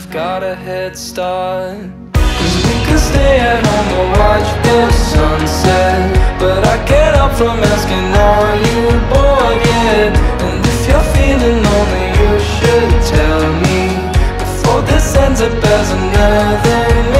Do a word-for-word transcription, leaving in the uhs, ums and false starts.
got a head start. Cause we could stay at home and watch the sunset, but I get up from asking, are you bored yet? And if you're feeling lonely, you should tell me before this ends up as another